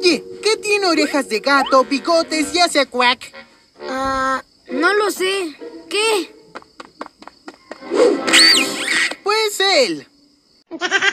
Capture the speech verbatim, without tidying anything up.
Oye, ¿qué tiene orejas de gato, bigotes y hace cuac? Ah, no lo sé. ¿Qué? Pues él.